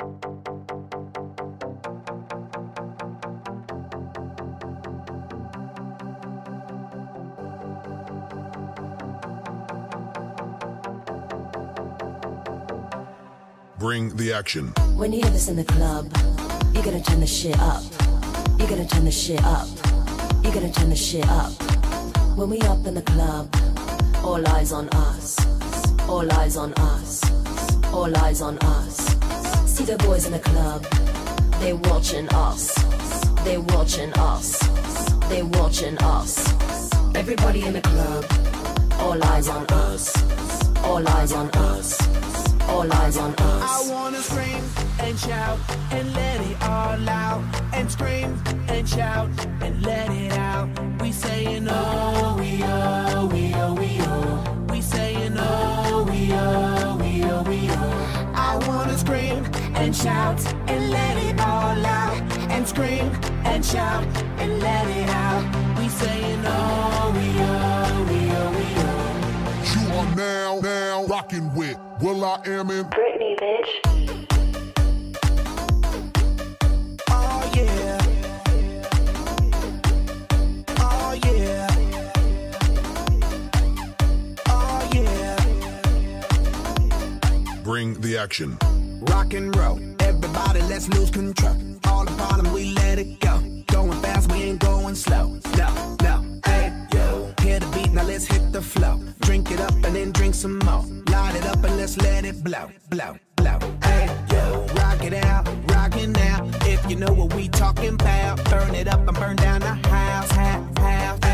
Bring the action. When you hear this in the club, you gotta turn the shit up. You gotta turn the shit up. You gotta turn the shit up. When we up in the club, all eyes on us. All eyes on us. All eyes on us. See the boys in the club, they watching us. They watching us. They watching us. Everybody in the club, all eyes on us. All eyes on us. All eyes on us. I wanna scream and shout and let it all out. And scream and shout and let it out. We saying oh, we oh, we oh, we oh. We saying oh, we oh, we oh, we oh. I wanna scream and shout and let it all out. And scream and shout and let it out. We saying oh, we oh, we oh, we oh. You are now rocking with will.i.am in Britney, bitch. Oh yeah. Oh yeah. Oh yeah. Bring the action. Rock and roll, everybody let's lose control. All the bottom we let it go. Going fast, we ain't going slow. No, no, hey, yo. Hear the beat, now let's hit the flow. Drink it up and then drink some more. Light it up and let's let it blow, blow, blow. Hey, yo, rock it out, rock it now. If you know what we talking about, burn it up and burn down the house, house, house.